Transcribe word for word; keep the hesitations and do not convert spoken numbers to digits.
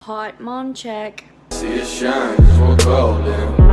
Hot mom check. See it shine, 'cause we're golden.